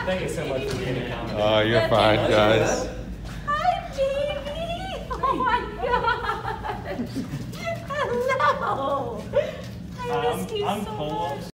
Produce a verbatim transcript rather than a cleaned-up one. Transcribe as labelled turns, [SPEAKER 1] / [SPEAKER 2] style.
[SPEAKER 1] Thank you so much for being accommodating.
[SPEAKER 2] Oh, you're fine, guys.
[SPEAKER 3] Hi, Jamie. Oh my God. Hello. I missed
[SPEAKER 1] Um,
[SPEAKER 3] you
[SPEAKER 1] I'm
[SPEAKER 3] so
[SPEAKER 1] Polo.
[SPEAKER 3] much.